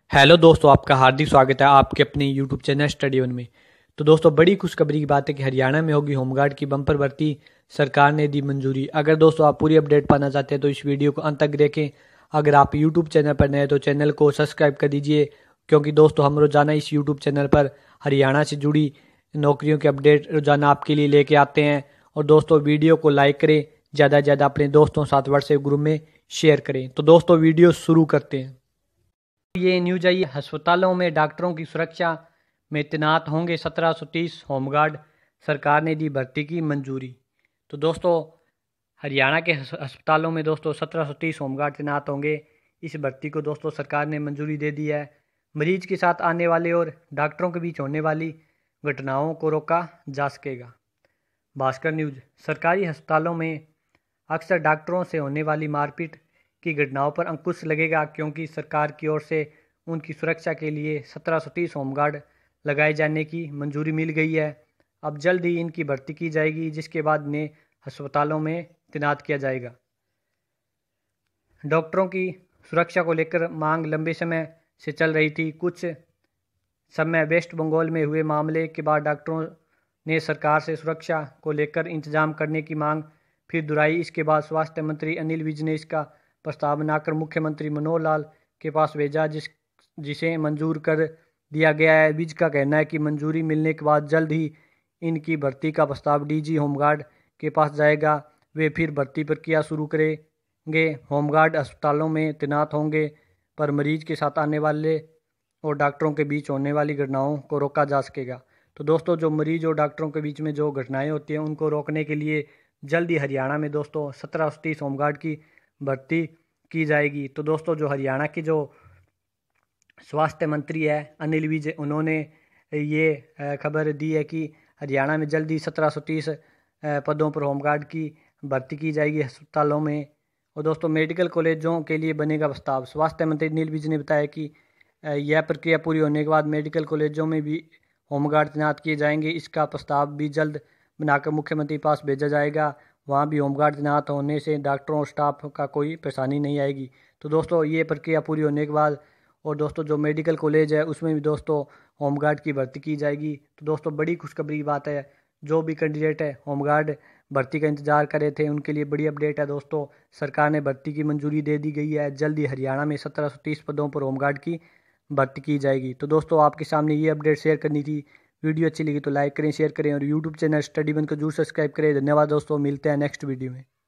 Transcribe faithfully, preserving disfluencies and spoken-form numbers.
Hello दोस्तों, आपका हार्दिक स्वागत है आपके अपने यूट्यूब चैनल स्टडी वन में। तो दोस्तों, बड़ी खुशखबरी की बात है कि हरियाणा में होगी होमगार्ड की बम्पर भर्ती, सरकार ने दी मंजूरी। अगर दोस्तों आप पूरी अपडेट पाना चाहते हैं तो इस वीडियो को अंत तक देखें। अगर आप यूट्यूब चैनल पर नए हैं तो चैनल को सब्सक्राइब कर दीजिए, क्योंकि दोस्तों हम रोजाना इस यूट्यूब चैनल पर हरियाणा से जुड़ी नौकरियों के अपडेट रोजाना आपके लिए लेके आते हैं। और दोस्तों वीडियो को लाइक करें, ज़्यादा से ज़्यादा अपने दोस्तों साथ व्हाट्सएप ग्रुप में शेयर करें। तो दोस्तों वीडियो शुरू करते हैं। ये न्यूज आई, अस्पतालों में डॉक्टरों की सुरक्षा में तैनात होंगे सत्रह सौ तीस होमगार्ड, सरकार ने दी भर्ती की मंजूरी। तो दोस्तों हरियाणा के अस्पतालों में दोस्तों सत्रह सौ तीस होमगार्ड तैनात होंगे। इस भर्ती को दोस्तों सरकार ने मंजूरी दे दी है। मरीज के साथ आने वाले और डॉक्टरों के बीच होने वाली घटनाओं को रोका जा सकेगा। भास्कर न्यूज, सरकारी अस्पतालों में अक्सर डॉक्टरों से होने वाली मारपीट की घटनाओं पर अंकुश लगेगा, क्योंकि सरकार की ओर से उनकी सुरक्षा के लिए सत्रह सौ तीस होमगार्ड लगाए जाने की मंजूरी मिल गई है। अब जल्द ही इनकी भर्ती की जाएगी, जिसके बाद इन्हें अस्पतालों में तैनात किया जाएगा। डॉक्टरों की सुरक्षा को लेकर मांग लंबे समय से चल रही थी। कुछ समय वेस्ट बंगाल में हुए मामले के बाद डॉक्टरों ने सरकार से सुरक्षा को लेकर इंतजाम करने की मांग फिर दोहराई। इसके बाद स्वास्थ्य मंत्री अनिल विज ने इसका प्रस्ताव बनाकर मुख्यमंत्री मनोहर लाल के पास भेजा, जिस जिसे मंजूर कर दिया गया है। विज का कहना है कि मंजूरी मिलने के बाद जल्द ही इनकी भर्ती का प्रस्ताव डीजी होमगार्ड के पास जाएगा। वे फिर भर्ती प्रक्रिया शुरू करेंगे। होमगार्ड अस्पतालों में तैनात होंगे, पर मरीज के साथ आने वाले और डॉक्टरों के बीच होने वाली घटनाओं को रोका जा सकेगा। तो दोस्तों जो मरीज और डॉक्टरों के बीच में जो घटनाएं होती हैं उनको रोकने के लिए जल्द ही हरियाणा में दोस्तों सत्रह सौ तीस होमगार्ड की भर्ती की जाएगी। तो दोस्तों जो हरियाणा की जो स्वास्थ्य मंत्री है अनिल विज, उन्होंने ये खबर दी है कि हरियाणा में जल्दी सत्रह सौ तीस पदों पर होमगार्ड की भर्ती की जाएगी अस्पतालों में। और दोस्तों मेडिकल कॉलेजों के लिए बनेगा प्रस्ताव। स्वास्थ्य मंत्री अनिल विज ने बताया कि यह प्रक्रिया पूरी होने के बाद मेडिकल कॉलेजों में भी होमगार्ड तैनात किए जाएंगे। इसका प्रस्ताव भी जल्द बनाकर मुख्यमंत्री के पास भेजा जाएगा। वहाँ भी होमगार्ड तैनात होने से डॉक्टरों और स्टाफ का कोई परेशानी नहीं आएगी। तो दोस्तों ये प्रक्रिया पूरी होने के बाद और दोस्तों जो मेडिकल कॉलेज है उसमें भी दोस्तों होमगार्ड की भर्ती की जाएगी। तो दोस्तों बड़ी खुशखबरी की बात है। जो भी कैंडिडेट है होमगार्ड भर्ती का इंतजार कर रहे थे उनके लिए बड़ी अपडेट है दोस्तों। सरकार ने भर्ती की मंजूरी दे दी गई है। जल्द ही हरियाणा में सत्रह सौ तीस पदों पर होमगार्ड की भर्ती की जाएगी। तो दोस्तों आपके सामने ये अपडेट शेयर करनी थी। वीडियो अच्छी लगी तो लाइक करें, शेयर करें और यूट्यूब चैनल स्टडी वन को जरूर सब्सक्राइब करें। धन्यवाद दोस्तों, मिलते हैं नेक्स्ट वीडियो में।